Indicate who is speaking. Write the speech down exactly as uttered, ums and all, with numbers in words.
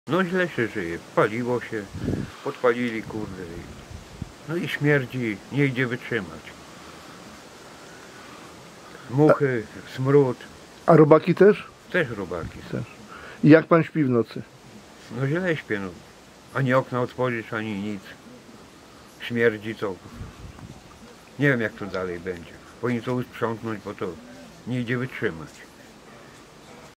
Speaker 1: No źle się żyje, paliło się, podpalili kurde. No i śmierdzi, nie idzie wytrzymać. Muchy, smród.
Speaker 2: A robaki też?
Speaker 1: Też robaki.
Speaker 2: Też. I jak pan śpi w nocy?
Speaker 1: No źle śpię, no. Ani okna otworzyć, ani nic. Śmierdzi to. Nie wiem jak to dalej będzie. Powinni to usprzątnąć, bo to nie idzie wytrzymać.